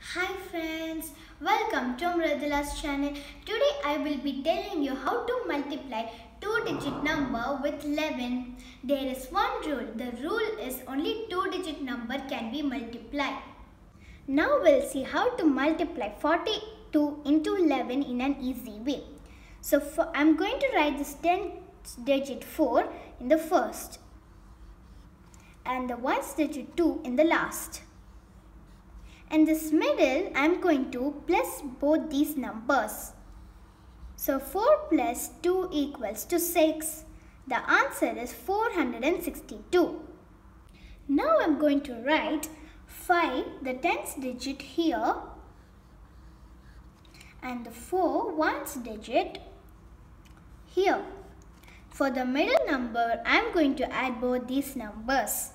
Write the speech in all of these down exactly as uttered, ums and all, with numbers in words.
Hi friends, welcome to Mridula's channel. Today I will be telling you how to multiply two digit number with eleven. There is one rule. The rule is only two digit number can be multiplied. Now we'll see how to multiply forty-two into eleven in an easy way. So for, I'm going to write this ten digit four in the first and the ones digit two in the last. In this middle, I am going to plus both these numbers. So four plus two equals to six. The answer is four hundred sixty-two. Now I am going to write five, the tens digit here, and the four, ones digit here. For the middle number, I am going to add both these numbers.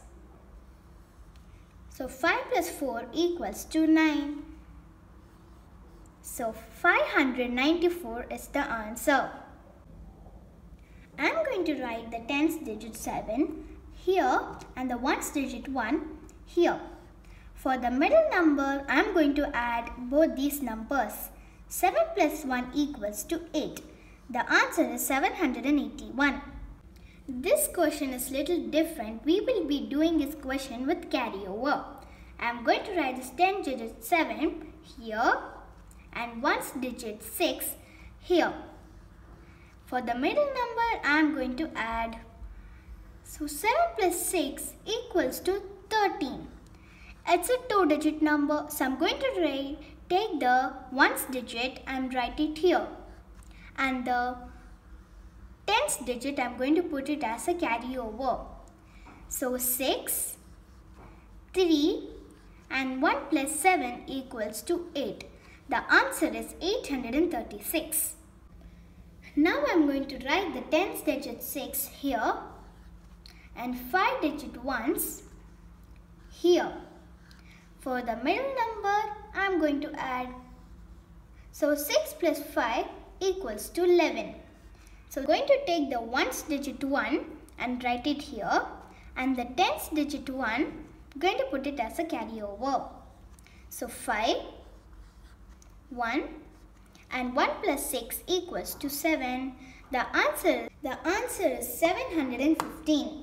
So five plus four equals to nine. So five hundred ninety-four is the answer. I am going to write the tens digit seven here and the ones digit one here. For the middle number, I am going to add both these numbers. seven plus one equals to eight. The answer is seven hundred eighty-one. This question is little different. We will be doing this question with carryover. I am going to write this ten digit seven here and ones digit six here. For the middle number, I am going to add. So seven plus six equals to thirteen. It's a two digit number. So I am going to write, take the ones digit and write it here. And the tens digit, I am going to put it as a carryover. So six, three and one plus seven equals to eight. The answer is eight hundred thirty-six. Now I am going to write the tens digit six here and five digit ones here. For the middle number, I am going to add. So six plus five equals to eleven. So I'm going to take the ones digit one and write it here, and the tens digit one, I'm going to put it as a carryover. So five, one and one plus six equals to seven. The answer, the answer is seven hundred fifteen.